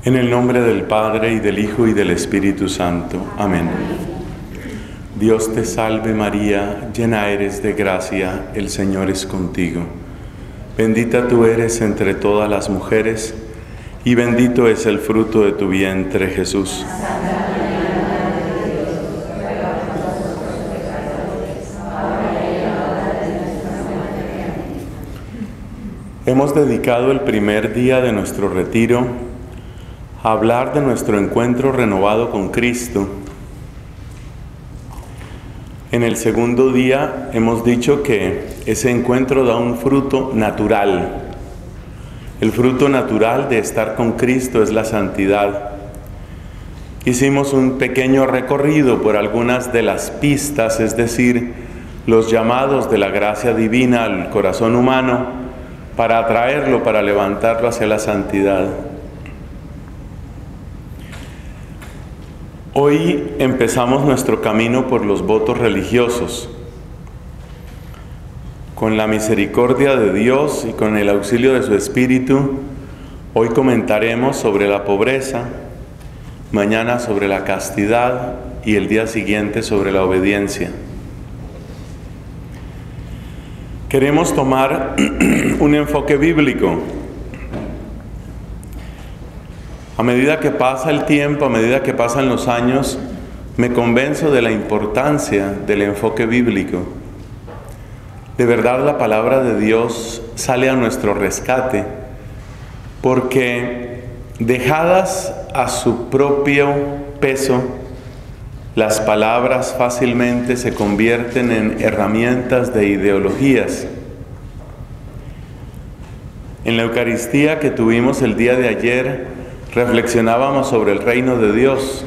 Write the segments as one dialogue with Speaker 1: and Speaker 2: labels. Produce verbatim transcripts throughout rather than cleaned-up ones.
Speaker 1: En el nombre del Padre, y del Hijo, y del Espíritu Santo. Amén. Dios te salve María, llena eres de gracia, el Señor es contigo. Bendita tú eres entre todas las mujeres, y bendito es el fruto de tu vientre, Jesús. Hemos dedicado el primer día de nuestro retiro a hablar de nuestro encuentro renovado con Cristo. En el segundo día hemos dicho que ese encuentro da un fruto natural. El fruto natural de estar con Cristo es la santidad. Hicimos un pequeño recorrido por algunas de las pistas, es decir, los llamados de la gracia divina al corazón humano para atraerlo, para levantarlo hacia la santidad. Hoy empezamos nuestro camino por los votos religiosos. Con la misericordia de Dios y con el auxilio de su Espíritu, hoy comentaremos sobre la pobreza, mañana sobre la castidad y el día siguiente sobre la obediencia. Queremos tomar un enfoque bíblico. A medida que pasa el tiempo, a medida que pasan los años, me convenzo de la importancia del enfoque bíblico. De verdad, la palabra de Dios sale a nuestro rescate, porque dejadas a su propio peso, las palabras fácilmente se convierten en herramientas de ideologías. En la Eucaristía que tuvimos el día de ayer, reflexionábamos sobre el reino de Dios.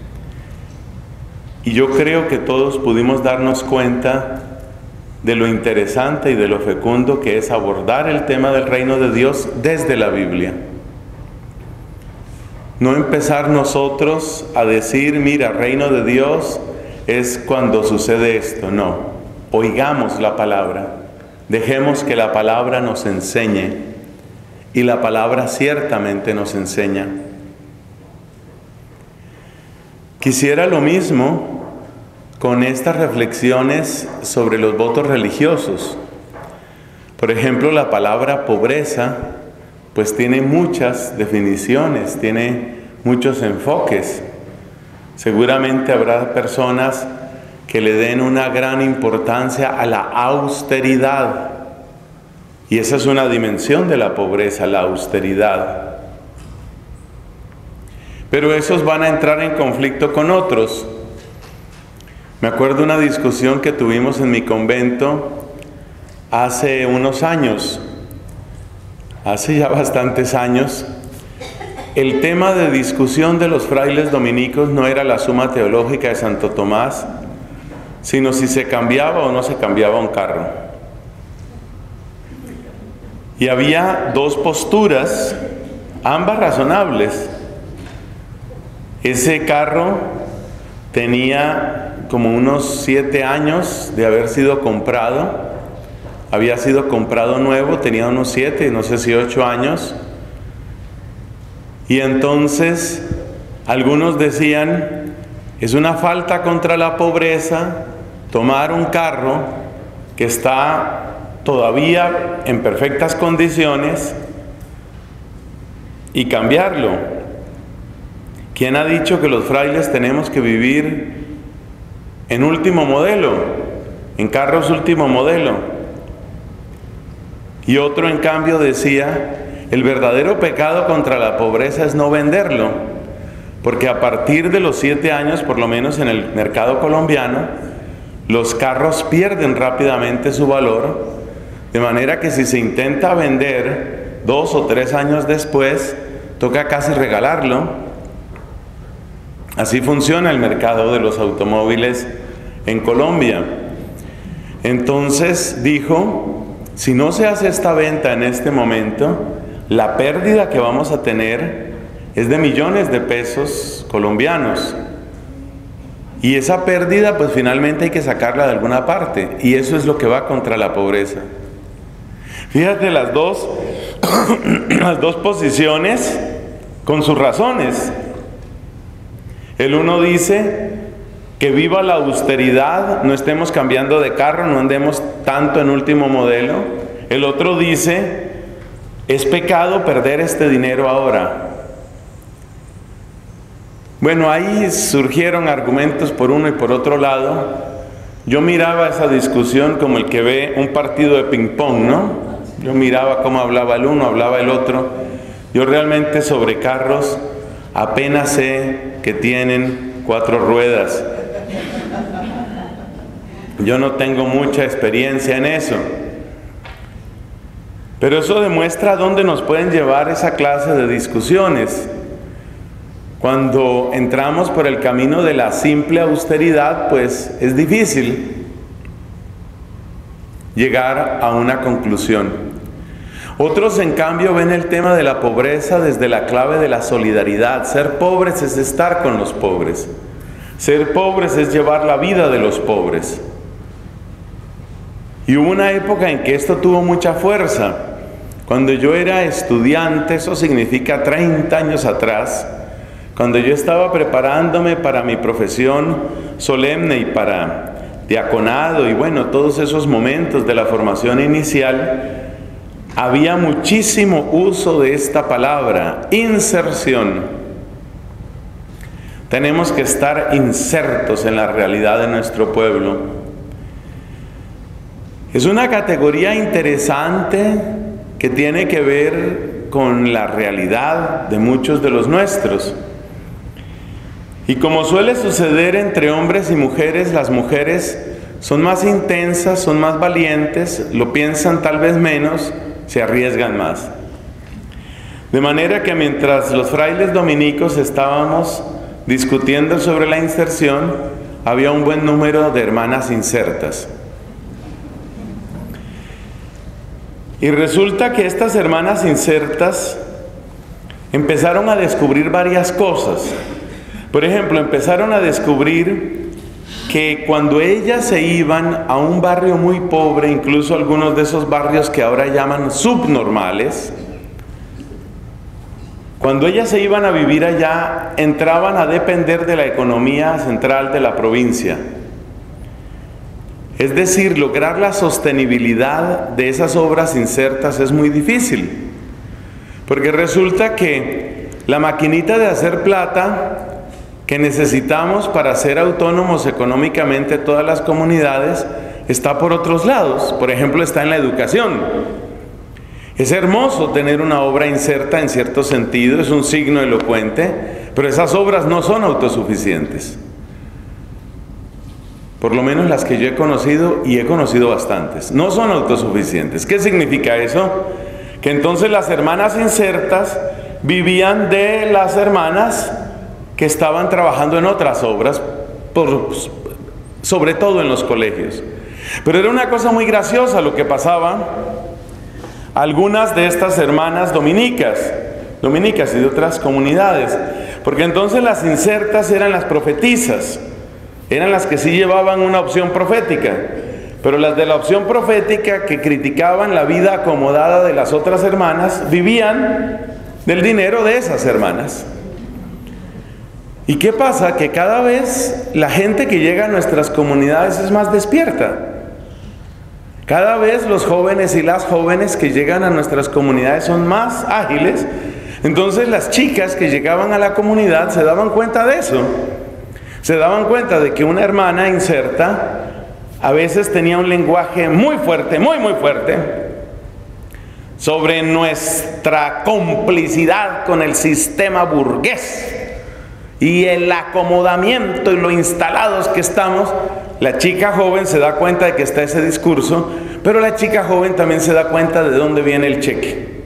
Speaker 1: Y yo creo que todos pudimos darnos cuenta de lo interesante y de lo fecundo que es abordar el tema del reino de Dios desde la Biblia. No empezar nosotros a decir, mira, reino de Dios es cuando sucede esto. No, oigamos la palabra, dejemos que la palabra nos enseñe. Y la palabra ciertamente nos enseña. Quisiera lo mismo con estas reflexiones sobre los votos religiosos. Por ejemplo, la palabra pobreza, pues tiene muchas definiciones, tiene muchos enfoques. Seguramente habrá personas que le den una gran importancia a la austeridad. Y esa es una dimensión de la pobreza, la austeridad. Pero esos van a entrar en conflicto con otros. Me acuerdo de una discusión que tuvimos en mi convento hace unos años, hace ya bastantes años. El tema de discusión de los frailes dominicos no era la Suma Teológica de Santo Tomás, sino si se cambiaba o no se cambiaba un carro. Y había dos posturas, ambas razonables. Ese carro tenía como unos siete años de haber sido comprado. Había sido comprado nuevo, tenía unos siete, no sé si ocho años. Y entonces algunos decían, es una falta contra la pobreza tomar un carro que está todavía en perfectas condiciones y cambiarlo. ¿Quién ha dicho que los frailes tenemos que vivir en último modelo, en carros último modelo? Y otro en cambio decía, el verdadero pecado contra la pobreza es no venderlo, porque a partir de los siete años, por lo menos en el mercado colombiano, los carros pierden rápidamente su valor. De manera que si se intenta vender dos o tres años después, toca casi regalarlo. Así funciona el mercado de los automóviles en Colombia. Entonces dijo, si no se hace esta venta en este momento, la pérdida que vamos a tener es de millones de pesos colombianos. Y esa pérdida, pues finalmente hay que sacarla de alguna parte. Y eso es lo que va contra la pobreza. Fíjate las dos, las dos posiciones con sus razones. El uno dice que viva la austeridad, no estemos cambiando de carro, no andemos tanto en último modelo. El otro dice, es pecado perder este dinero ahora. Bueno, ahí surgieron argumentos por uno y por otro lado. Yo miraba esa discusión como el que ve un partido de ping-pong, ¿no? Yo miraba cómo hablaba el uno, hablaba el otro. Yo realmente sobre carros apenas sé que tienen cuatro ruedas. Yo no tengo mucha experiencia en eso. Pero eso demuestra dónde nos pueden llevar esa clase de discusiones. Cuando entramos por el camino de la simple austeridad, pues es difícil llegar a una conclusión. Otros, en cambio, ven el tema de la pobreza desde la clave de la solidaridad. Ser pobres es estar con los pobres. Ser pobres es llevar la vida de los pobres. Y hubo una época en que esto tuvo mucha fuerza. Cuando yo era estudiante, eso significa treinta años atrás, cuando yo estaba preparándome para mi profesión solemne y para diaconado y bueno, todos esos momentos de la formación inicial, había muchísimo uso de esta palabra, inserción. Tenemos que estar insertos en la realidad de nuestro pueblo. Es una categoría interesante que tiene que ver con la realidad de muchos de los nuestros. Y como suele suceder entre hombres y mujeres, las mujeres son más intensas, son más valientes, lo piensan tal vez menos, se arriesgan más. De manera que mientras los frailes dominicos estábamos discutiendo sobre la inserción, había un buen número de hermanas insertas. Y resulta que estas hermanas insertas empezaron a descubrir varias cosas. Por ejemplo, empezaron a descubrir que cuando ellas se iban a un barrio muy pobre, incluso algunos de esos barrios que ahora llaman subnormales, cuando ellas se iban a vivir allá, entraban a depender de la economía central de la provincia. Es decir, lograr la sostenibilidad de esas obras insertas es muy difícil, porque resulta que la maquinita de hacer plata que necesitamos para ser autónomos económicamente todas las comunidades está por otros lados. Por ejemplo, está en la educación. Es hermoso tener una obra inserta en cierto sentido, es un signo elocuente, pero esas obras no son autosuficientes. Por lo menos las que yo he conocido, y he conocido bastantes, no son autosuficientes. ¿Qué significa eso? Que entonces las hermanas insertas vivían de las hermanas que estaban trabajando en otras obras, por, sobre todo en los colegios. Pero era una cosa muy graciosa lo que pasaba. Algunas de estas hermanas dominicas, dominicas y de otras comunidades, porque entonces las insertas eran las profetisas, eran las que sí llevaban una opción profética, pero las de la opción profética que criticaban la vida acomodada de las otras hermanas, vivían del dinero de esas hermanas. ¿Y qué pasa? Que cada vez la gente que llega a nuestras comunidades es más despierta. Cada vez los jóvenes y las jóvenes que llegan a nuestras comunidades son más ágiles. Entonces las chicas que llegaban a la comunidad se daban cuenta de eso. Se daban cuenta de que una hermana inserta a veces tenía un lenguaje muy fuerte, muy muy fuerte, sobre nuestra complicidad con el sistema burgués y el acomodamiento y lo instalados que estamos. La chica joven se da cuenta de que está ese discurso, pero la chica joven también se da cuenta de dónde viene el cheque.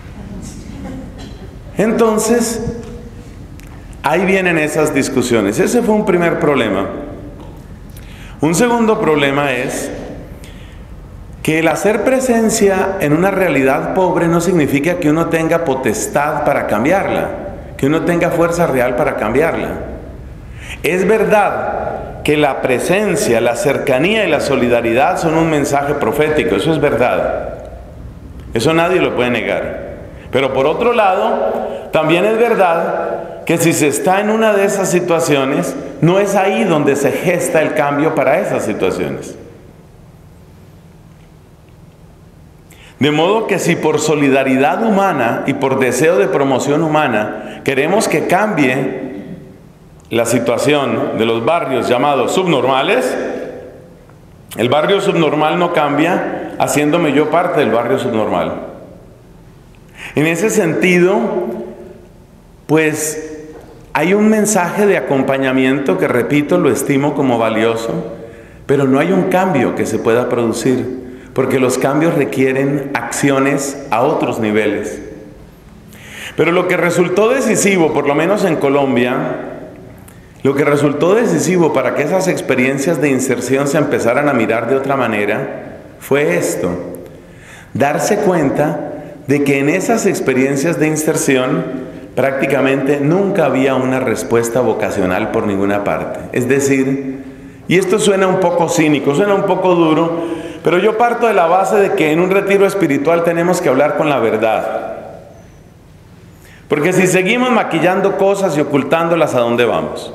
Speaker 1: Entonces, ahí vienen esas discusiones. Ese fue un primer problema. Un segundo problema es que el hacer presencia en una realidad pobre no significa que uno tenga potestad para cambiarla, que uno tenga fuerza real para cambiarla. Es verdad que la presencia, la cercanía y la solidaridad son un mensaje profético, eso es verdad. Eso nadie lo puede negar. Pero por otro lado, también es verdad que si se está en una de esas situaciones, no es ahí donde se gesta el cambio para esas situaciones. De modo que si por solidaridad humana y por deseo de promoción humana queremos que cambie la situación de los barrios llamados subnormales, el barrio subnormal no cambia haciéndome yo parte del barrio subnormal. En ese sentido, pues hay un mensaje de acompañamiento que, repito, lo estimo como valioso, pero no hay un cambio que se pueda producir, porque los cambios requieren acciones a otros niveles. Pero lo que resultó decisivo, por lo menos en Colombia, lo que resultó decisivo para que esas experiencias de inserción se empezaran a mirar de otra manera, fue esto: darse cuenta de que en esas experiencias de inserción prácticamente nunca había una respuesta vocacional por ninguna parte. Es decir, y esto suena un poco cínico, suena un poco duro, pero yo parto de la base de que en un retiro espiritual tenemos que hablar con la verdad. Porque si seguimos maquillando cosas y ocultándolas, ¿a dónde vamos?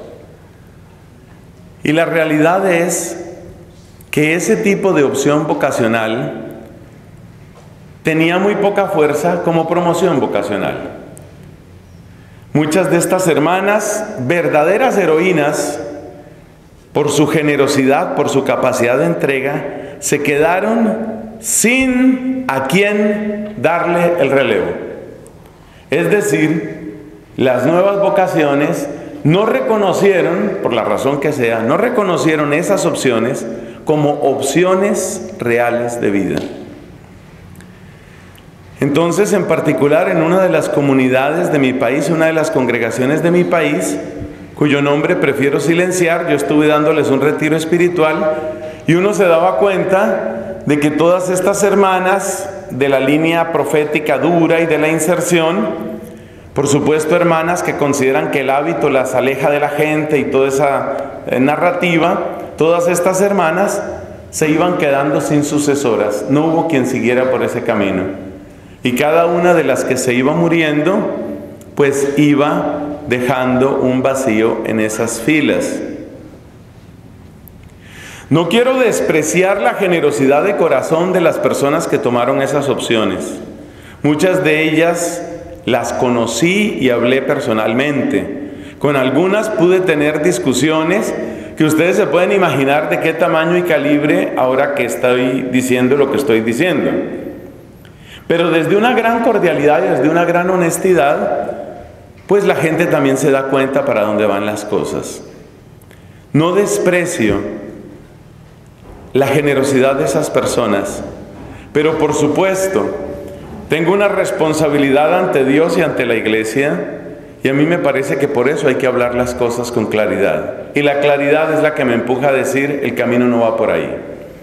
Speaker 1: Y la realidad es que ese tipo de opción vocacional tenía muy poca fuerza como promoción vocacional. Muchas de estas hermanas, verdaderas heroínas, por su generosidad, por su capacidad de entrega, se quedaron sin a quién darle el relevo. Es decir, las nuevas vocaciones no reconocieron, por la razón que sea, no reconocieron esas opciones como opciones reales de vida. Entonces, en particular, en una de las comunidades de mi país, una de las congregaciones de mi país, cuyo nombre prefiero silenciar, yo estuve dándoles un retiro espiritual y uno se daba cuenta de que todas estas hermanas de la línea profética dura y de la inserción, por supuesto hermanas que consideran que el hábito las aleja de la gente y toda esa eh, narrativa, todas estas hermanas se iban quedando sin sucesoras, no hubo quien siguiera por ese camino. Y cada una de las que se iba muriendo, pues iba dejando un vacío en esas filas. No quiero despreciar la generosidad de corazón de las personas que tomaron esas opciones. Muchas de ellas las conocí y hablé personalmente. Con algunas pude tener discusiones que ustedes se pueden imaginar de qué tamaño y calibre ahora que estoy diciendo lo que estoy diciendo. Pero desde una gran cordialidad y desde una gran honestidad, pues la gente también se da cuenta para dónde van las cosas. No desprecio la generosidad de esas personas, pero por supuesto, tengo una responsabilidad ante Dios y ante la iglesia, y a mí me parece que por eso hay que hablar las cosas con claridad. Y la claridad es la que me empuja a decir, el camino no va por ahí.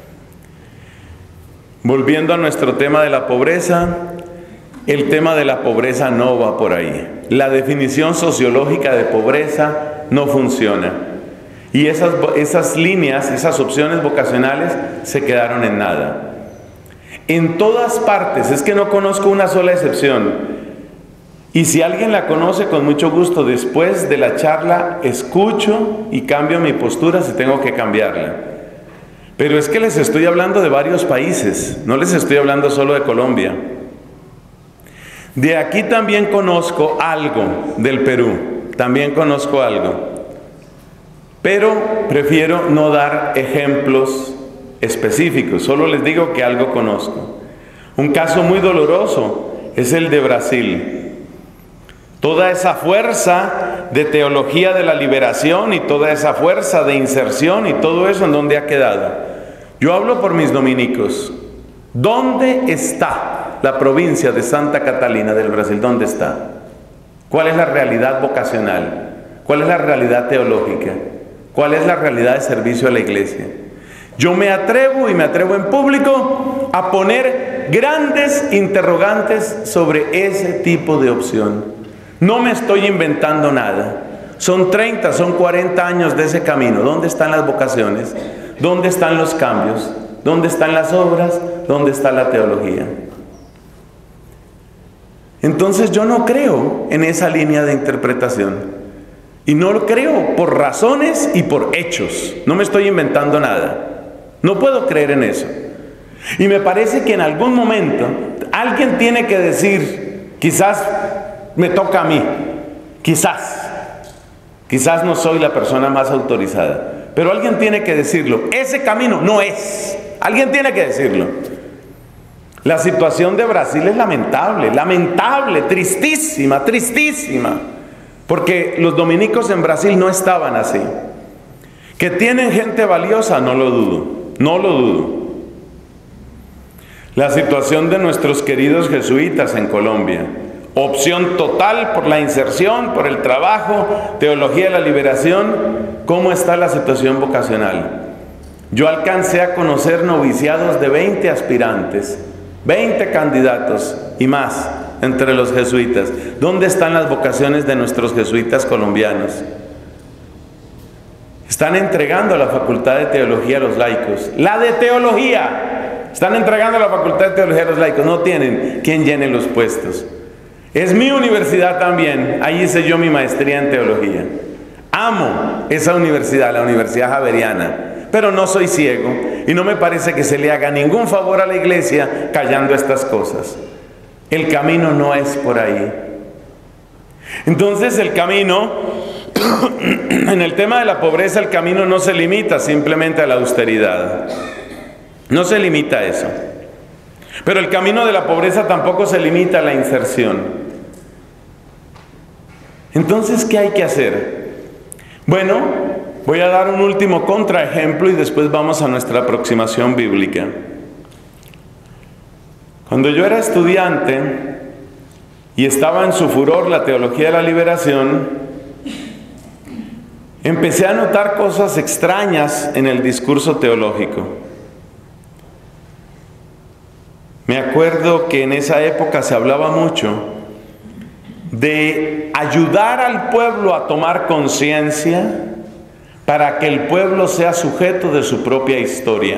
Speaker 1: Volviendo a nuestro tema de la pobreza, el tema de la pobreza no va por ahí. La definición sociológica de pobreza no funciona. Y esas, esas líneas, esas opciones vocacionales se quedaron en nada. En todas partes, es que no conozco una sola excepción. Y si alguien la conoce, con mucho gusto, después de la charla, escucho y cambio mi postura si tengo que cambiarla. Pero es que les estoy hablando de varios países, no les estoy hablando solo de Colombia. De aquí también conozco algo del Perú, también conozco algo. Pero prefiero no dar ejemplos específicos, solo les digo que algo conozco. Un caso muy doloroso es el de Brasil. Toda esa fuerza de teología de la liberación y toda esa fuerza de inserción y todo eso, ¿en dónde ha quedado? Yo hablo por mis dominicos. ¿Dónde está la provincia de Santa Catalina del Brasil? ¿Dónde está? ¿Cuál es la realidad vocacional? ¿Cuál es la realidad teológica? ¿Cuál es la realidad de servicio a la iglesia? Yo me atrevo y me atrevo en público a poner grandes interrogantes sobre ese tipo de opción. No me estoy inventando nada. Son treinta, son cuarenta años de ese camino. ¿Dónde están las vocaciones? ¿Dónde están los cambios? ¿Dónde están las obras? ¿Dónde está la teología? Entonces yo no creo en esa línea de interpretación. Y no lo creo por razones y por hechos. No me estoy inventando nada. No puedo creer en eso. Y me parece que en algún momento alguien tiene que decir, quizás me toca a mí, quizás, quizás no soy la persona más autorizada, pero alguien tiene que decirlo. Ese camino no es. Alguien tiene que decirlo. La situación de Brasil es lamentable, lamentable, tristísima, tristísima. Porque los dominicos en Brasil no estaban así. Que tienen gente valiosa, no lo dudo, no lo dudo. La situación de nuestros queridos jesuitas en Colombia. Opción total por la inserción, por el trabajo, teología de la liberación. ¿Cómo está la situación vocacional? Yo alcancé a conocer noviciados de veinte aspirantes, veinte candidatos y más entre los jesuitas. ¿Dónde están las vocaciones de nuestros jesuitas colombianos? Están entregando la facultad de teología a los laicos. La de teología. Están entregando la facultad de teología a los laicos. No tienen quien llene los puestos. Es mi universidad también. Ahí hice yo mi maestría en teología. Amo esa universidad, la Universidad Javeriana. Pero no soy ciego y no me parece que se le haga ningún favor a la iglesia callando estas cosas. El camino no es por ahí. Entonces el camino, en el tema de la pobreza, el camino no se limita simplemente a la austeridad. No se limita a eso. Pero el camino de la pobreza tampoco se limita a la inserción. Entonces, ¿qué hay que hacer? Bueno, voy a dar un último contraejemplo y después vamos a nuestra aproximación bíblica. Cuando yo era estudiante y estaba en su furor la teología de la liberación, empecé a notar cosas extrañas en el discurso teológico. Me acuerdo que en esa época se hablaba mucho de ayudar al pueblo a tomar conciencia para que el pueblo sea sujeto de su propia historia.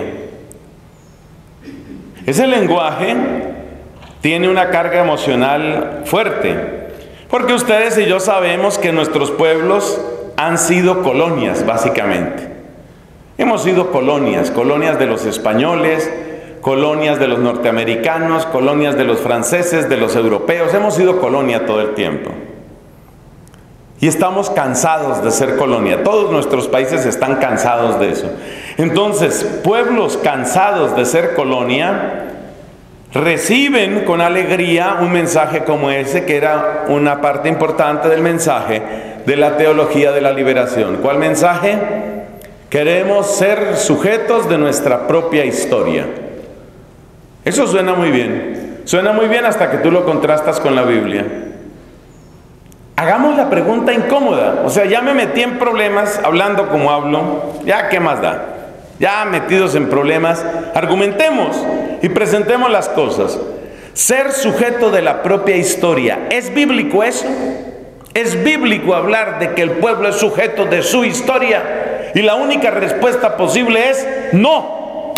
Speaker 1: Ese lenguaje tiene una carga emocional fuerte, porque ustedes y yo sabemos que nuestros pueblos han sido colonias, básicamente. Hemos sido colonias, colonias de los españoles, colonias de los norteamericanos, colonias de los franceses, de los europeos. Hemos sido colonia todo el tiempo. Y estamos cansados de ser colonia. Todos nuestros países están cansados de eso. Entonces, pueblos cansados de ser colonia reciben con alegría un mensaje como ese, que era una parte importante del mensaje de la teología de la liberación. ¿Cuál mensaje? Queremos ser sujetos de nuestra propia historia. Eso suena muy bien. Suena muy bien hasta que tú lo contrastas con la Biblia. Hagamos la pregunta incómoda. O sea, ya me metí en problemas hablando como hablo. Ya, ¿qué más da? Ya metidos en problemas, argumentemos y presentemos las cosas. Ser sujeto de la propia historia. ¿Es bíblico eso? ¿Es bíblico hablar de que el pueblo es sujeto de su historia? Y la única respuesta posible es no.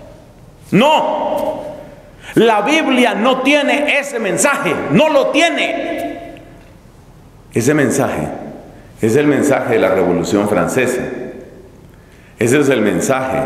Speaker 1: No. La Biblia no tiene ese mensaje. No lo tiene. Ese mensaje es el mensaje de la Revolución Francesa. Ese es el mensaje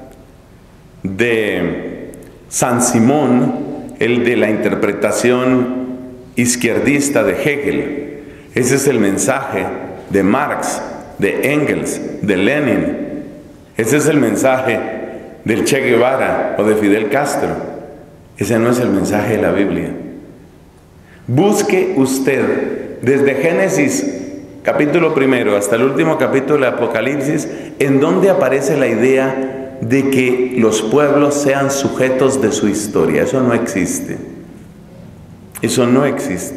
Speaker 1: de Saint-Simon, el de la interpretación izquierdista de Hegel. Ese es el mensaje de Marx, de Engels, de Lenin. Ese es el mensaje del Che Guevara o de Fidel Castro. Ese no es el mensaje de la Biblia. Busque usted desde Génesis capítulo primero hasta el último capítulo de Apocalipsis, en donde aparece la idea de que los pueblos sean sujetos de su historia. Eso no existe. Eso no existe.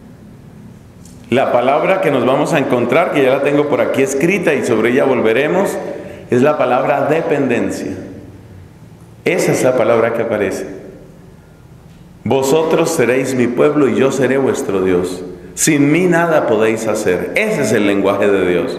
Speaker 1: La palabra que nos vamos a encontrar, que ya la tengo por aquí escrita y sobre ella volveremos, es la palabra dependencia. Esa es la palabra que aparece. Vosotros seréis mi pueblo y yo seré vuestro Dios. Sin mí nada podéis hacer. Ese es el lenguaje de Dios.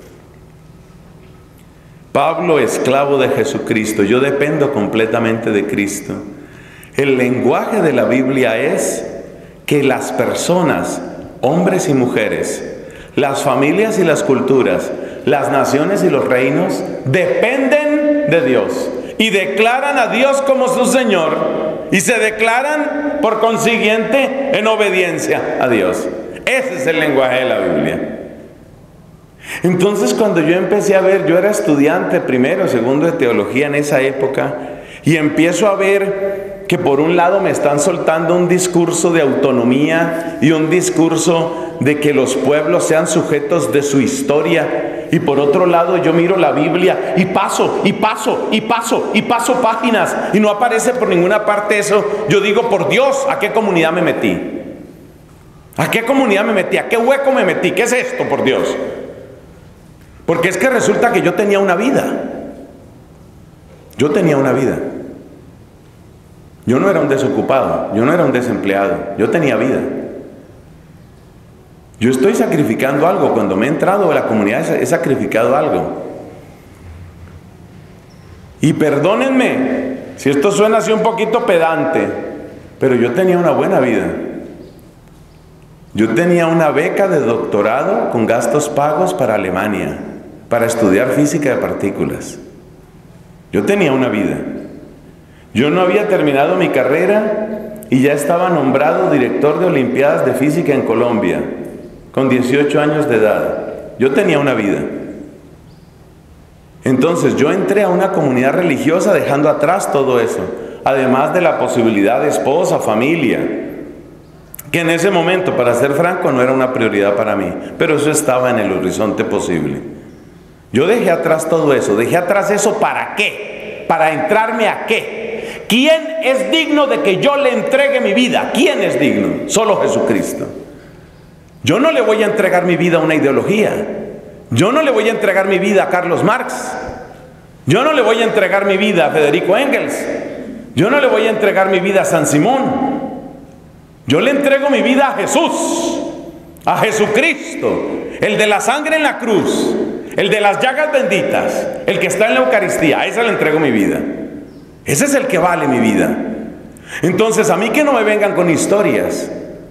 Speaker 1: Pablo, esclavo de Jesucristo, yo dependo completamente de Cristo. El lenguaje de la Biblia es que las personas, hombres y mujeres, las familias y las culturas, las naciones y los reinos, dependen de Dios y declaran a Dios como su Señor y se declaran por consiguiente en obediencia a Dios. Ese es el lenguaje de la Biblia. Entonces, cuando yo empecé a ver, yo era estudiante primero, segundo de teología en esa época, y empiezo a ver que por un lado me están soltando un discurso de autonomía y un discurso de que los pueblos sean sujetos de su historia, y por otro lado yo miro la Biblia y paso, y paso, y paso, y paso páginas, y no aparece por ninguna parte eso. Yo digo, por Dios, ¿a qué comunidad me metí? ¿A qué comunidad me metí? ¿A qué hueco me metí? ¿Qué es esto, por Dios? Porque es que resulta que yo tenía una vida. Yo tenía una vida. Yo no era un desocupado, yo no era un desempleado, yo tenía vida. Yo estoy sacrificando algo. Cuando me he entrado a la comunidad he sacrificado algo. Y perdónenme si esto suena así un poquito pedante, pero yo tenía una buena vida. Yo tenía una beca de doctorado con gastos pagos para Alemania, para estudiar física de partículas. Yo tenía una vida. Yo no había terminado mi carrera y ya estaba nombrado director de Olimpiadas de Física en Colombia, con dieciocho años de edad. Yo tenía una vida. Entonces yo entré a una comunidad religiosa dejando atrás todo eso, además de la posibilidad de esposa, familia, que en ese momento, para ser franco, no era una prioridad para mí, pero eso estaba en el horizonte posible. Yo dejé atrás todo eso. ¿Dejé atrás eso para qué? ¿Para entrarme a qué? ¿Quién es digno de que yo le entregue mi vida? ¿Quién es digno? Solo Jesucristo. Yo no le voy a entregar mi vida a una ideología. Yo no le voy a entregar mi vida a Carlos Marx. Yo no le voy a entregar mi vida a Federico Engels. Yo no le voy a entregar mi vida a San Simón. Yo le entrego mi vida a Jesús, a Jesucristo, el de la sangre en la cruz, el de las llagas benditas, el que está en la Eucaristía. A ese le entrego mi vida. Ese es el que vale mi vida. Entonces, a mí que no me vengan con historias.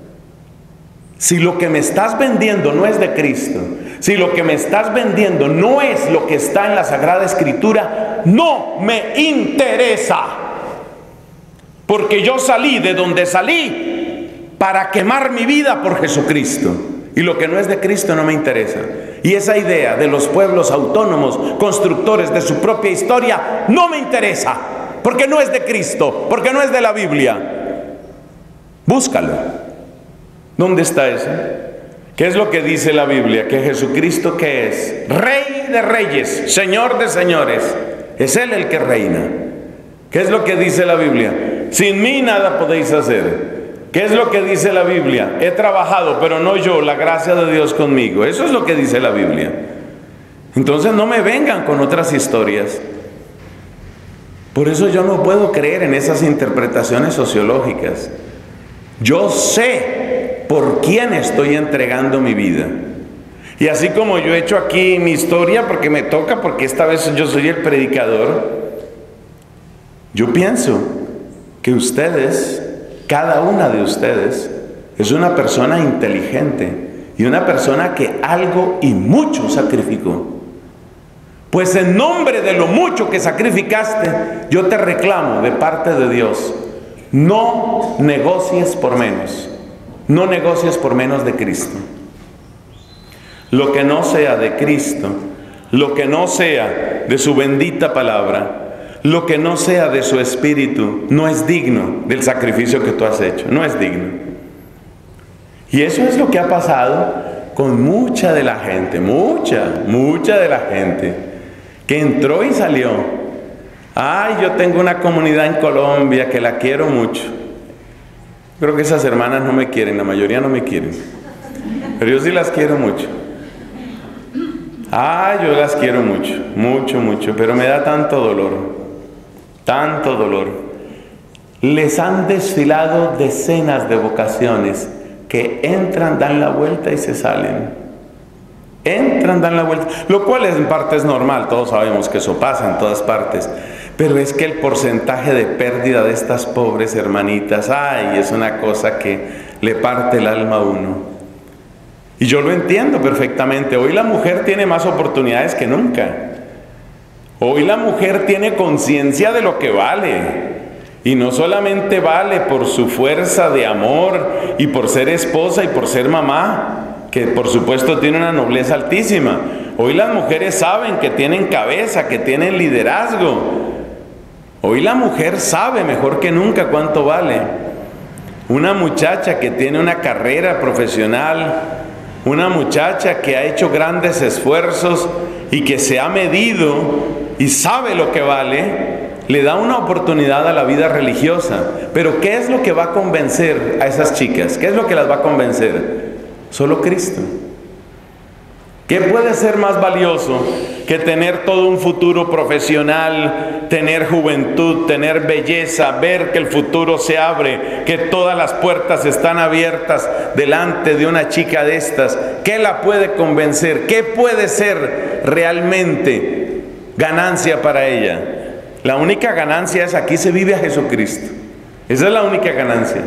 Speaker 1: Si lo que me estás vendiendo no es de Cristo, si lo que me estás vendiendo no es lo que está en la Sagrada Escritura, no me interesa. Porque yo salí de donde salí para quemar mi vida por Jesucristo. Y lo que no es de Cristo no me interesa. Y esa idea de los pueblos autónomos, constructores de su propia historia, no me interesa. Porque no es de Cristo, porque no es de la Biblia. Búscalo. ¿Dónde está eso? ¿Qué es lo que dice la Biblia? Que Jesucristo, ¿qué es? Rey de reyes, Señor de señores. Es Él el que reina. ¿Qué es lo que dice la Biblia? Sin mí nada podéis hacer. ¿Qué es lo que dice la Biblia? He trabajado, pero no yo, la gracia de Dios conmigo. Eso es lo que dice la Biblia. Entonces no me vengan con otras historias. Por eso yo no puedo creer en esas interpretaciones sociológicas. Yo sé por quién estoy entregando mi vida. Y así como yo he hecho aquí mi historia, porque me toca, porque esta vez yo soy el predicador, yo pienso que ustedes, cada una de ustedes, es una persona inteligente y una persona que algo y mucho sacrificó. Pues en nombre de lo mucho que sacrificaste, yo te reclamo de parte de Dios, no negocies por menos, no negocies por menos de Cristo. Lo que no sea de Cristo, lo que no sea de su bendita palabra, lo que no sea de su espíritu, no es digno del sacrificio que tú has hecho, no es digno. Y eso es lo que ha pasado con mucha de la gente, mucha, mucha de la gente que entró y salió. Ay, yo tengo una comunidad en Colombia que la quiero mucho. Creo que esas hermanas no me quieren, la mayoría no me quieren, pero yo sí las quiero mucho. Ay, yo las quiero mucho, mucho, mucho, pero me da tanto dolor, tanto dolor. Les han desfilado decenas de vocaciones que entran, dan la vuelta y se salen. Entran, dan la vuelta, lo cual en parte es normal, todos sabemos que eso pasa en todas partes, pero es que el porcentaje de pérdida de estas pobres hermanitas, ay, es una cosa que le parte el alma a uno. Y yo lo entiendo perfectamente. Hoy la mujer tiene más oportunidades que nunca. Hoy la mujer tiene conciencia de lo que vale. Y no solamente vale por su fuerza de amor y por ser esposa y por ser mamá, que por supuesto tiene una nobleza altísima. Hoy las mujeres saben que tienen cabeza, que tienen liderazgo. Hoy la mujer sabe mejor que nunca cuánto vale. Una muchacha que tiene una carrera profesional, una muchacha que ha hecho grandes esfuerzos y que se ha medido y sabe lo que vale, le da una oportunidad a la vida religiosa. Pero ¿qué es lo que va a convencer a esas chicas? ¿Qué es lo que las va a convencer? Solo Cristo. ¿Qué puede ser más valioso que tener todo un futuro profesional, tener juventud, tener belleza, ver que el futuro se abre, que todas las puertas están abiertas delante de una chica de estas? ¿Qué la puede convencer? ¿Qué puede ser realmente ganancia para ella? La única ganancia es: aquí se vive a Jesucristo. Esa es la única ganancia.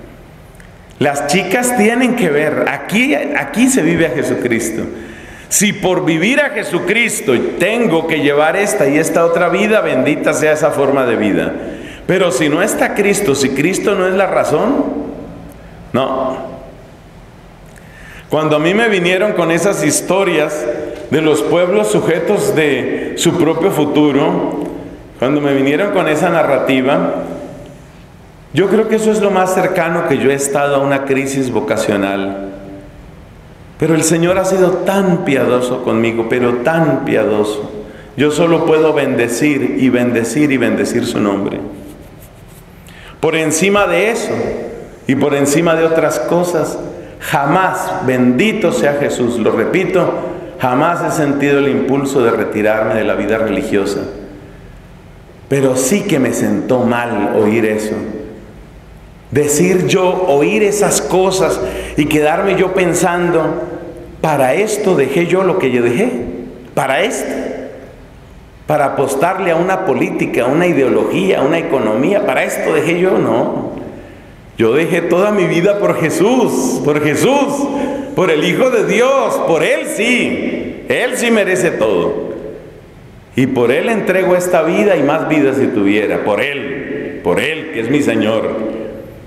Speaker 1: Las chicas tienen que ver, aquí, aquí se vive a Jesucristo. Si por vivir a Jesucristo tengo que llevar esta y esta otra vida, bendita sea esa forma de vida. Pero si no está Cristo, si Cristo no es la razón, no. Cuando a mí me vinieron con esas historias de los pueblos sujetos de su propio futuro, cuando me vinieron con esa narrativa, yo creo que eso es lo más cercano que yo he estado a una crisis vocacional. Pero el Señor ha sido tan piadoso conmigo, pero tan piadoso. Yo solo puedo bendecir y bendecir y bendecir su nombre. Por encima de eso y por encima de otras cosas, jamás, bendito sea Jesús, lo repito, jamás he sentido el impulso de retirarme de la vida religiosa. Pero sí que me sentó mal oír eso. Decir yo, oír esas cosas y quedarme yo pensando: para esto dejé yo lo que yo dejé, para esto, para apostarle a una política, a una ideología, a una economía, para esto dejé yo. No, yo dejé toda mi vida por Jesús, por Jesús, por el Hijo de Dios, por Él sí, Él sí merece todo. Y por Él entrego esta vida y más vida si tuviera, por Él, por Él que es mi Señor.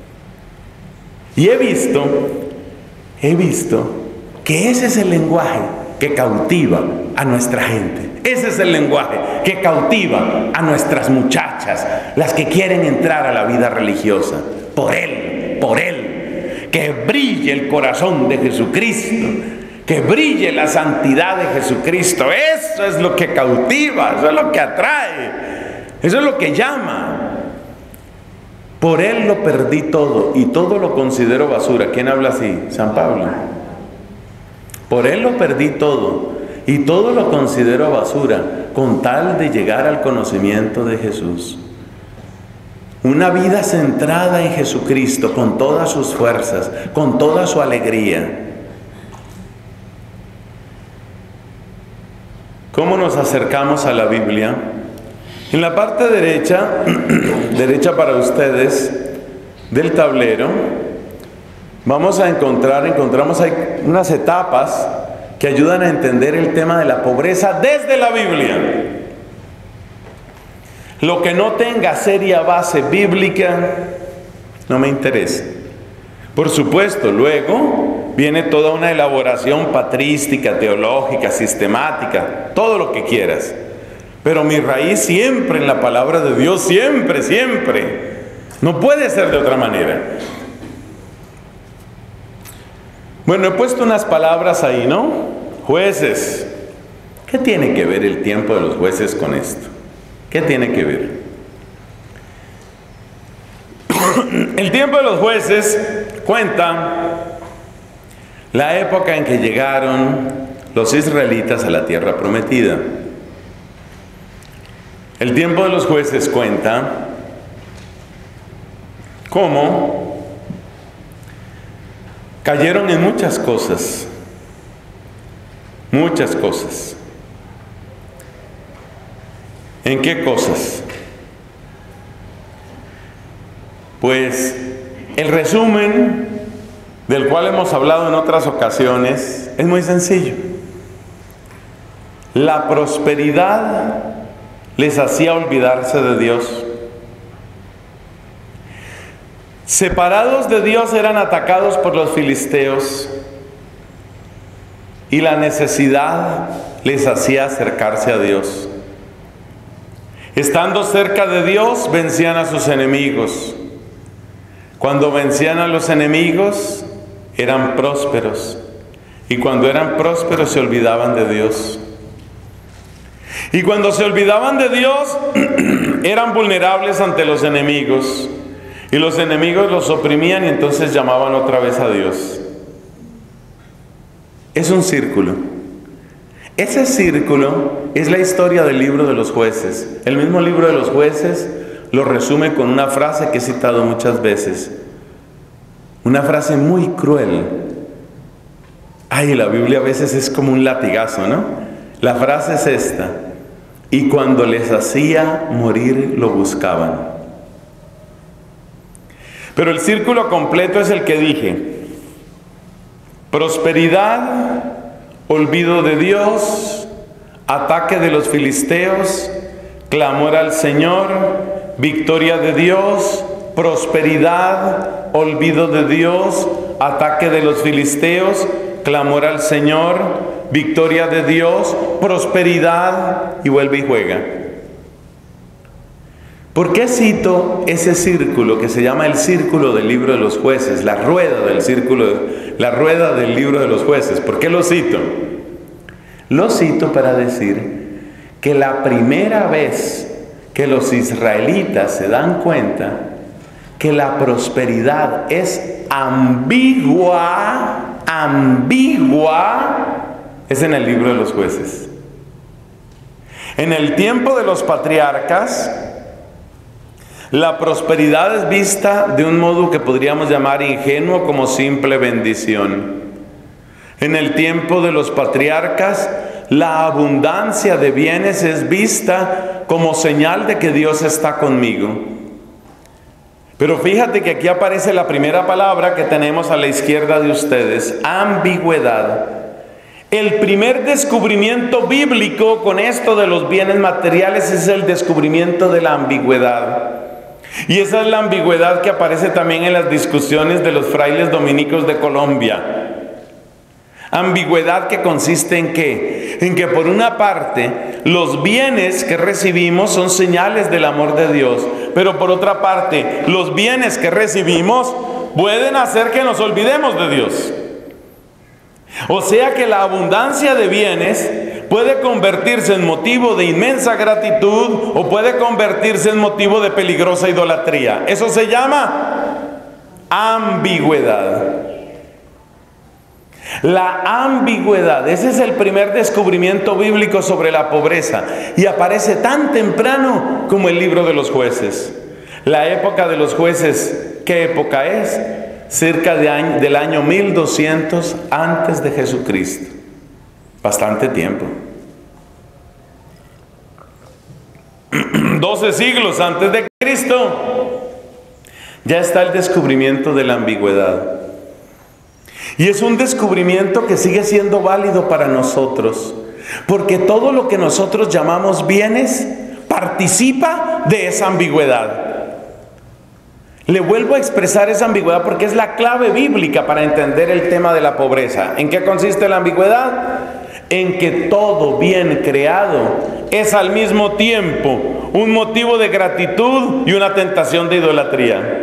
Speaker 1: Y he visto, he visto que ese es el lenguaje que cautiva a nuestra gente. Ese es el lenguaje que cautiva a nuestras muchachas, las que quieren entrar a la vida religiosa. Por Él, por Él. Que brille el corazón de Jesucristo, que brille la santidad de Jesucristo. Eso es lo que cautiva, eso es lo que atrae, eso es lo que llama. Por Él lo perdí todo y todo lo considero basura. ¿Quién habla así? San Pablo. Por Él lo perdí todo y todo lo considero basura con tal de llegar al conocimiento de Jesús. Una vida centrada en Jesucristo con todas sus fuerzas, con toda su alegría. ¿Cómo nos acercamos a la Biblia? En la parte derecha, derecha para ustedes, del tablero, vamos a encontrar, encontramos ahí unas etapas que ayudan a entender el tema de la pobreza desde la Biblia. Lo que no tenga seria base bíblica, no me interesa. Por supuesto, luego viene toda una elaboración patrística, teológica, sistemática, todo lo que quieras. Pero mi raíz siempre en la palabra de Dios, siempre, siempre. No puede ser de otra manera. Bueno, he puesto unas palabras ahí, ¿no? Jueces. ¿Qué tiene que ver el tiempo de los jueces con esto? ¿Qué tiene que ver? El tiempo de los jueces cuenta la época en que llegaron los israelitas a la tierra prometida. El tiempo de los jueces cuenta cómo cayeron en muchas cosas, muchas cosas. ¿En qué cosas? Pues el resumen del cual hemos hablado en otras ocasiones, es muy sencillo. La prosperidad les hacía olvidarse de Dios. Separados de Dios eran atacados por los filisteos y la necesidad les hacía acercarse a Dios. Estando cerca de Dios, vencían a sus enemigos. Cuando vencían a los enemigos, eran prósperos. Y cuando eran prósperos, se olvidaban de Dios. Y cuando se olvidaban de Dios, eran vulnerables ante los enemigos. Y los enemigos los oprimían y entonces llamaban otra vez a Dios. Es un círculo. Ese círculo es la historia del libro de los jueces. El mismo libro de los jueces lo resume con una frase que he citado muchas veces. Una frase muy cruel. Ay, la Biblia a veces es como un latigazo, ¿no? La frase es esta: y cuando les hacía morir, lo buscaban. Pero el círculo completo es el que dije: prosperidad, olvido de Dios, ataque de los filisteos, clamor al Señor, victoria de Dios, prosperidad, olvido de Dios, ataque de los filisteos, clamor al Señor, victoria de Dios, prosperidad, y vuelve y juega. ¿Por qué cito ese círculo que se llama el círculo del libro de los jueces, la rueda del círculo, la rueda del libro de los jueces? ¿Por qué lo cito? Lo cito para decir que la primera vez que los israelitas se dan cuenta que la prosperidad es ambigua, ambigua, es en el libro de los jueces. En el tiempo de los patriarcas, la prosperidad es vista de un modo que podríamos llamar ingenuo, como simple bendición. En el tiempo de los patriarcas, la abundancia de bienes es vista como señal de que Dios está conmigo. Pero fíjate que aquí aparece la primera palabra que tenemos a la izquierda de ustedes: ambigüedad. El primer descubrimiento bíblico con esto de los bienes materiales es el descubrimiento de la ambigüedad. Y esa es la ambigüedad que aparece también en las discusiones de los frailes dominicos de Colombia. Ambigüedad que consiste en qué? En que por una parte los bienes que recibimos son señales del amor de Dios, pero por otra parte los bienes que recibimos pueden hacer que nos olvidemos de Dios. O sea que la abundancia de bienes puede convertirse en motivo de inmensa gratitud o puede convertirse en motivo de peligrosa idolatría. Eso se llama ambigüedad. La ambigüedad, ese es el primer descubrimiento bíblico sobre la pobreza, y aparece tan temprano como el libro de los jueces. La época de los jueces, ¿qué época es? Cerca de año, del año mil doscientos antes de Jesucristo. Bastante tiempo. doce siglos antes de Cristo. Ya está el descubrimiento de la ambigüedad. Y es un descubrimiento que sigue siendo válido para nosotros, porque todo lo que nosotros llamamos bienes participa de esa ambigüedad. Le vuelvo a expresar esa ambigüedad porque es la clave bíblica para entender el tema de la pobreza. ¿En qué consiste la ambigüedad? En que todo bien creado es al mismo tiempo un motivo de gratitud y una tentación de idolatría.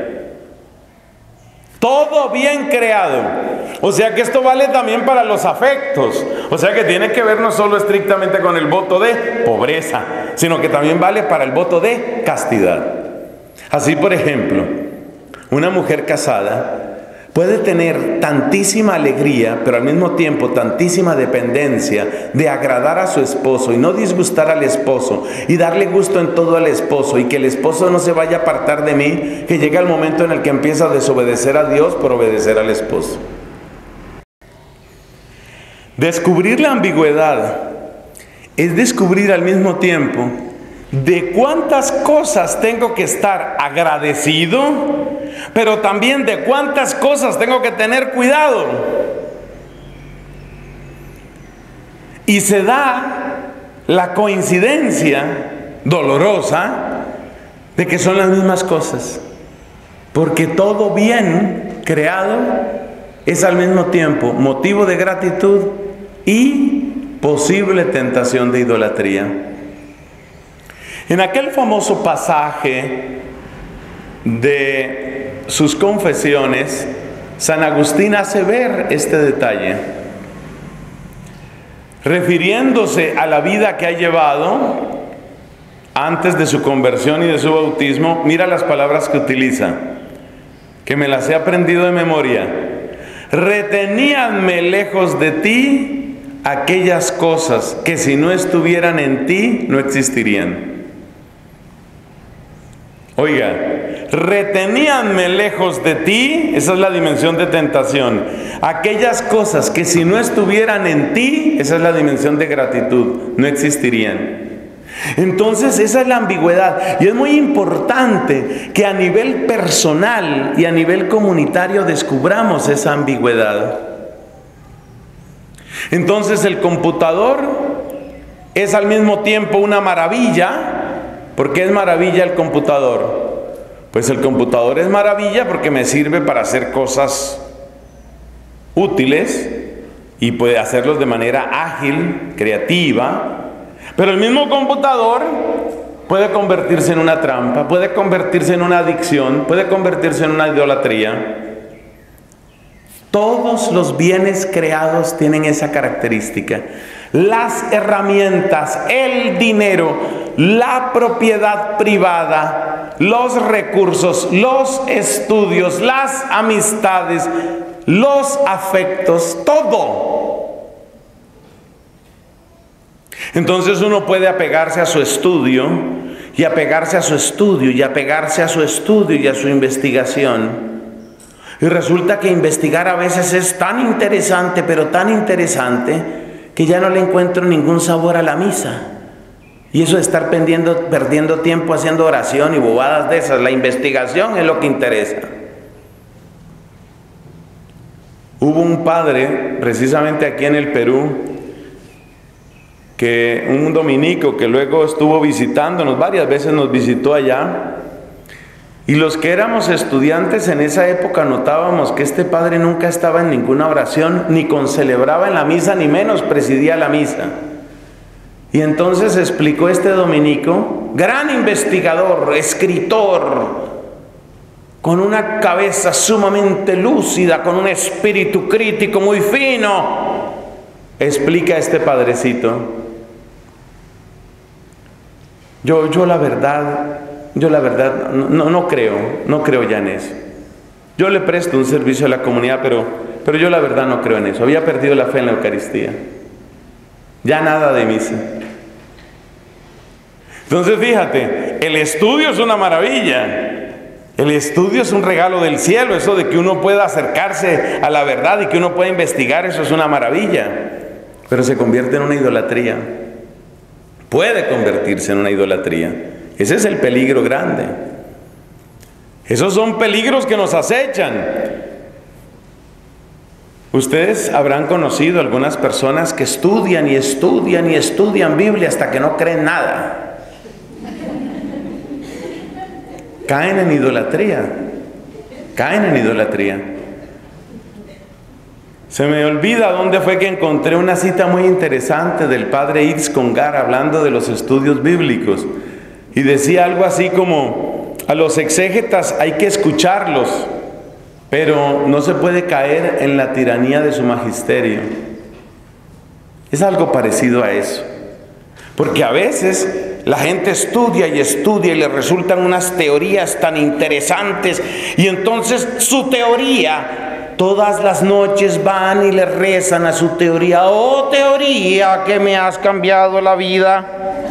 Speaker 1: Todo bien creado. O sea que esto vale también para los afectos. O sea que tiene que ver no solo estrictamente con el voto de pobreza, sino que también vale para el voto de castidad. Así, por ejemplo, una mujer casada puede tener tantísima alegría, pero al mismo tiempo tantísima dependencia de agradar a su esposo y no disgustar al esposo y darle gusto en todo al esposo, y que el esposo no se vaya a apartar de mí, que llega el momento en el que empieza a desobedecer a Dios por obedecer al esposo. Descubrir la ambigüedad es descubrir al mismo tiempo de cuántas cosas tengo que estar agradecido pero también de cuántas cosas tengo que tener cuidado. Y se da la coincidencia dolorosa de que son las mismas cosas, porque todo bien creado es al mismo tiempo motivo de gratitud y posible tentación de idolatría. En aquel famoso pasaje de sus confesiones, San Agustín hace ver este detalle. Refiriéndose a la vida que ha llevado antes de su conversión y de su bautismo, mira las palabras que utiliza, que me las he aprendido de memoria. Reteníanme lejos de ti aquellas cosas que si no estuvieran en ti no existirían. Oiga, reteníanme lejos de ti, esa es la dimensión de tentación. Aquellas cosas que si no estuvieran en ti, esa es la dimensión de gratitud, no existirían. Entonces esa es la ambigüedad, y es muy importante que a nivel personal y a nivel comunitario descubramos esa ambigüedad. Entonces el computador es al mismo tiempo una maravilla. ¿Por qué es maravilla el computador? Pues el computador es maravilla porque me sirve para hacer cosas útiles y puede hacerlos de manera ágil, creativa. Pero el mismo computador puede convertirse en una trampa, puede convertirse en una adicción, puede convertirse en una idolatría. Todos los bienes creados tienen esa característica. Las herramientas, el dinero, la propiedad privada, los recursos, los estudios, las amistades, los afectos, todo. Entonces uno puede apegarse a su estudio y apegarse a su estudio y apegarse a su estudio y a su investigación. Y resulta que investigar a veces es tan interesante, pero tan interesante, que ya no le encuentro ningún sabor a la misa. Y eso de estar perdiendo, perdiendo tiempo haciendo oración y bobadas de esas, la investigación es lo que interesa. Hubo un padre, precisamente aquí en el Perú, que un dominico que luego estuvo visitándonos, varias veces nos visitó allá, y los que éramos estudiantes en esa época notábamos que este padre nunca estaba en ninguna oración, ni concelebraba en la misa, ni menos presidía la misa. Y entonces explicó este dominico, gran investigador, escritor, con una cabeza sumamente lúcida, con un espíritu crítico muy fino, explica este padrecito. Yo, yo la verdad... Yo la verdad no, no creo, no creo ya en eso. Yo le presto un servicio a la comunidad, pero, pero yo la verdad no creo en eso. Había perdido la fe en la Eucaristía. Ya nada de misa. Entonces fíjate, el estudio es una maravilla. El estudio es un regalo del cielo. Eso de que uno pueda acercarse a la verdad y que uno pueda investigar, eso es una maravilla. Pero se convierte en una idolatría. Puede convertirse en una idolatría. Ese es el peligro grande. Esos son peligros que nos acechan. Ustedes habrán conocido algunas personas que estudian y estudian y estudian Biblia hasta que no creen nada. Caen en idolatría. Caen en idolatría. Se me olvida dónde fue que encontré una cita muy interesante del padre Yves Congar hablando de los estudios bíblicos. Y decía algo así como, a los exégetas hay que escucharlos, pero no se puede caer en la tiranía de su magisterio. Es algo parecido a eso. Porque a veces la gente estudia y estudia y le resultan unas teorías tan interesantes, y entonces su teoría, todas las noches van y le rezan a su teoría. Oh, teoría, que me has cambiado la vida.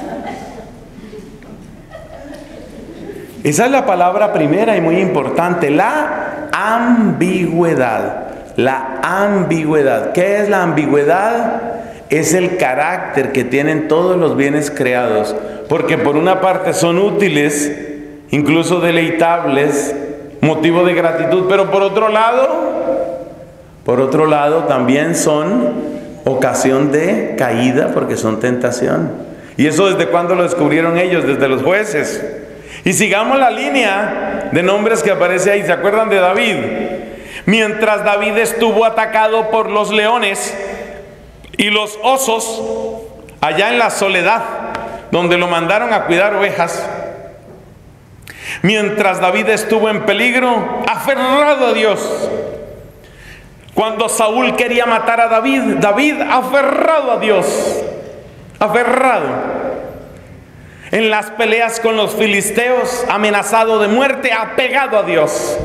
Speaker 1: Esa es la palabra primera y muy importante, la ambigüedad. La ambigüedad. ¿Qué es la ambigüedad? Es el carácter que tienen todos los bienes creados, porque por una parte son útiles, incluso deleitables, motivo de gratitud, pero por otro lado, por otro lado también son ocasión de caída porque son tentación. ¿Y eso desde cuándo lo descubrieron ellos? Desde los jueces. Y sigamos la línea de nombres que aparece ahí. ¿Se acuerdan de David? Mientras David estuvo atacado por los leones y los osos, allá en la soledad, donde lo mandaron a cuidar ovejas, mientras David estuvo en peligro, aferrado a Dios. Cuando Saúl quería matar a David, David aferrado a Dios, aferrado. En las peleas con los filisteos, amenazado de muerte, apegado a Dios.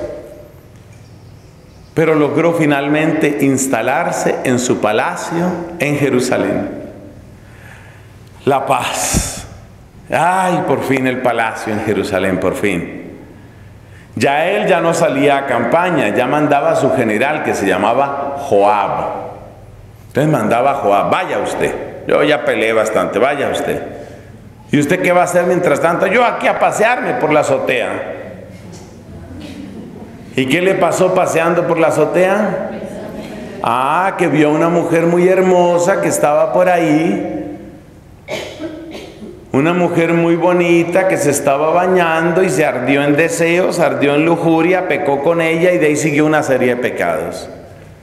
Speaker 1: Pero logró finalmente instalarse en su palacio en Jerusalén. La paz. Ay, por fin el palacio en Jerusalén, por fin. Ya él ya no salía a campaña, ya mandaba a su general que se llamaba Joab. Entonces mandaba a Joab, vaya usted, yo ya peleé bastante, vaya usted. ¿Y usted qué va a hacer mientras tanto? Yo aquí a pasearme por la azotea. ¿Y qué le pasó paseando por la azotea? Ah, que vio a una mujer muy hermosa que estaba por ahí. Una mujer muy bonita que se estaba bañando y se ardió en deseos, ardió en lujuria, pecó con ella y de ahí siguió una serie de pecados.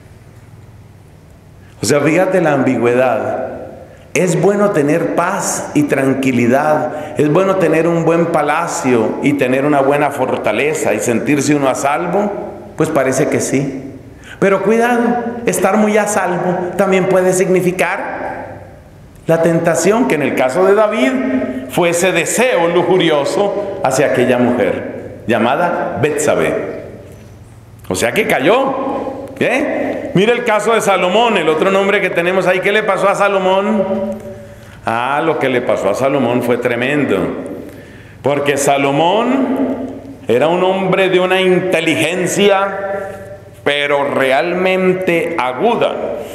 Speaker 1: O sea, fíjate la ambigüedad. Es bueno tener paz y tranquilidad, es bueno tener un buen palacio y tener una buena fortaleza y sentirse uno a salvo, pues parece que sí. Pero cuidado, estar muy a salvo también puede significar la tentación, que en el caso de David fue ese deseo lujurioso hacia aquella mujer llamada Betsabé. O sea que cayó. ¿Qué? Mira el caso de Salomón, el otro nombre que tenemos ahí. ¿Qué le pasó a Salomón? Ah, lo que le pasó a Salomón fue tremendo. Porque Salomón era un hombre de una inteligencia, pero realmente aguda.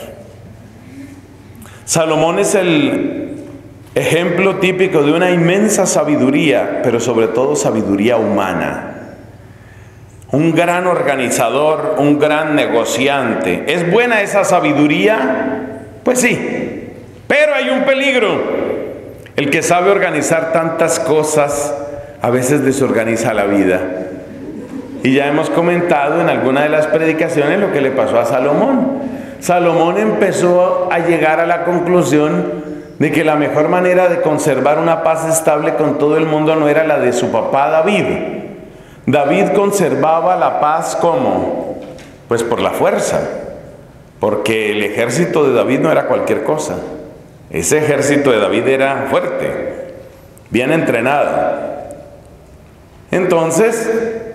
Speaker 1: Salomón es el ejemplo típico de una inmensa sabiduría, pero sobre todo sabiduría humana. Un gran organizador, un gran negociante. ¿Es buena esa sabiduría? Pues sí, pero hay un peligro. El que sabe organizar tantas cosas, a veces desorganiza la vida. Y ya hemos comentado en alguna de las predicaciones lo que le pasó a Salomón. Salomón empezó a llegar a la conclusión de que la mejor manera de conservar una paz estable con todo el mundo no era la de su papá David. David conservaba la paz ¿cómo? Pues por la fuerza, porque el ejército de David no era cualquier cosa. Ese ejército de David era fuerte, bien entrenado. Entonces,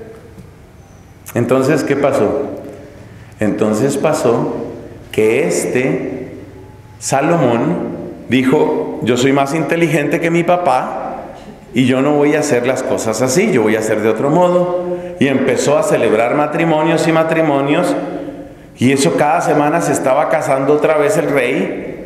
Speaker 1: entonces ¿qué pasó? Entonces pasó que este Salomón dijo, yo soy más inteligente que mi papá, y yo no voy a hacer las cosas así, yo voy a hacer de otro modo. Y empezó a celebrar matrimonios y matrimonios. Y eso cada semana se estaba casando otra vez el rey.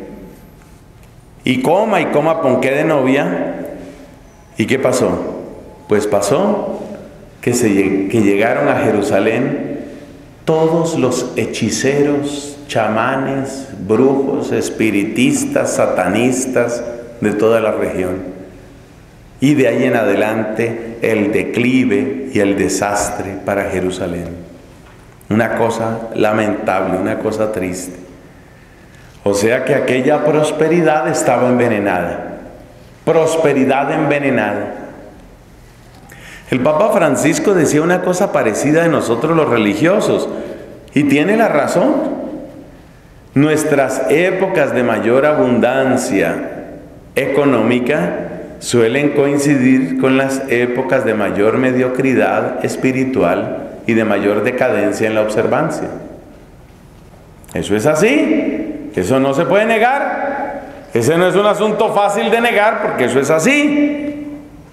Speaker 1: Y coma y coma ponqué de novia. ¿Y qué pasó? Pues pasó que, se, que llegaron a Jerusalén todos los hechiceros, chamanes, brujos, espiritistas, satanistas de toda la región. Y de ahí en adelante el declive y el desastre para Jerusalén. Una cosa lamentable, una cosa triste. O sea que aquella prosperidad estaba envenenada. Prosperidad envenenada. El Papa Francisco decía una cosa parecida de nosotros los religiosos. Y tiene la razón. Nuestras épocas de mayor abundancia económica suelen coincidir con las épocas de mayor mediocridad espiritual y de mayor decadencia en la observancia. Eso es así, eso no se puede negar. Ese no es un asunto fácil de negar porque eso es así.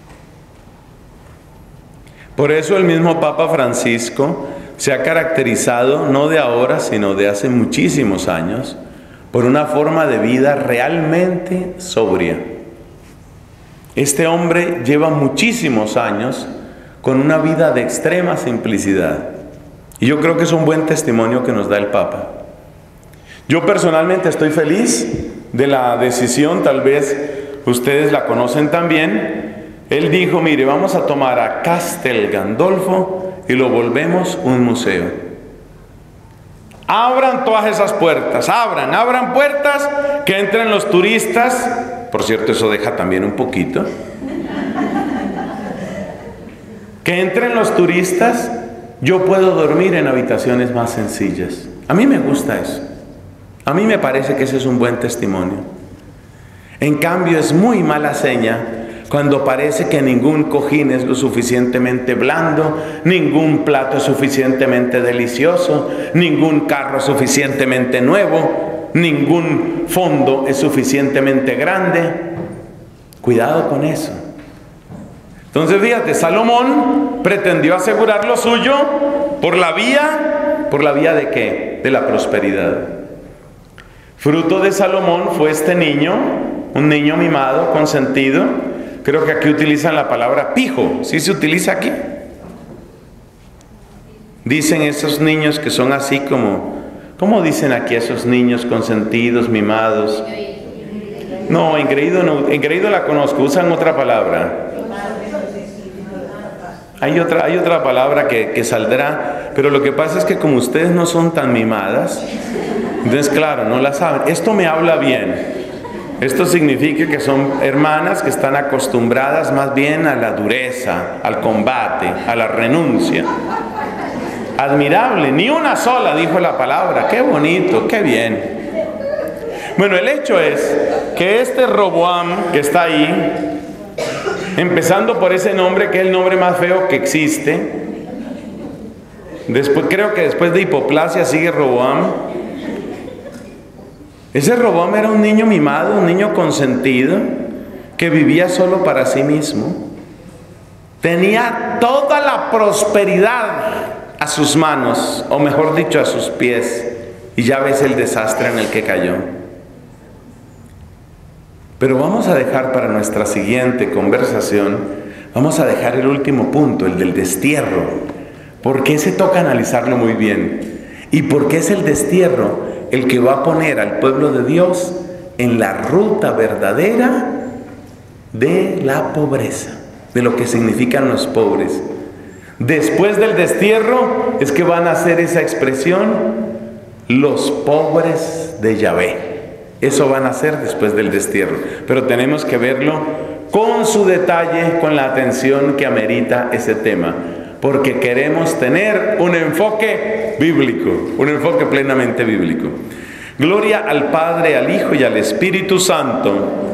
Speaker 1: Por eso el mismo Papa Francisco se ha caracterizado, no de ahora, sino de hace muchísimos años, por una forma de vida realmente sobria. Este hombre lleva muchísimos años con una vida de extrema simplicidad. Y yo creo que es un buen testimonio que nos da el Papa. Yo personalmente estoy feliz de la decisión, tal vez ustedes la conocen también. Él dijo, mire, vamos a tomar a Castel Gandolfo y lo volvemos un museo. Abran todas esas puertas, abran, abran puertas, que entren los turistas. Por cierto, eso deja también un poquito. Que entren los turistas, yo puedo dormir en habitaciones más sencillas. A mí me gusta eso. A mí me parece que ese es un buen testimonio. En cambio, es muy mala seña cuando parece que ningún cojín es lo suficientemente blando, ningún plato es suficientemente delicioso, ningún carro es suficientemente nuevo, ningún fondo es suficientemente grande. Cuidado con eso. Entonces, fíjate, Salomón pretendió asegurar lo suyo por la vía, ¿por la vía de qué? De la prosperidad. Fruto de Salomón fue este niño, un niño mimado, consentido. Creo que aquí utilizan la palabra pijo. ¿Sí se utiliza aquí? Dicen esos niños que son así como, ¿cómo dicen aquí esos niños consentidos, mimados? No, engreído no, engreído la conozco, usan otra palabra. Hay otra, hay otra palabra que, que saldrá, pero lo que pasa es que como ustedes no son tan mimadas, entonces claro, no la saben. Esto me habla bien. Esto significa que son hermanas que están acostumbradas más bien a la dureza, al combate, a la renuncia. Admirable, ni una sola dijo la palabra. Qué bonito, qué bien. Bueno, el hecho es que este Roboam que está ahí, empezando por ese nombre que es el nombre más feo que existe, después, creo que después de Hipoplasia sigue Roboam. Ese Roboam era un niño mimado, un niño consentido, que vivía solo para sí mismo. Tenía toda la prosperidad a sus manos, o mejor dicho, a sus pies, y ya ves el desastre en el que cayó. Pero vamos a dejar para nuestra siguiente conversación, vamos a dejar el último punto, el del destierro, porque ese toca analizarlo muy bien. ¿Y por qué es el destierro el que va a poner al pueblo de Dios en la ruta verdadera de la pobreza, de lo que significan los pobres? Después del destierro es que van a hacer esa expresión, los pobres de Yahvé. Eso van a hacer después del destierro, pero tenemos que verlo con su detalle, con la atención que amerita ese tema, porque queremos tener un enfoque bíblico, un enfoque plenamente bíblico. Gloria al Padre, al Hijo y al Espíritu Santo.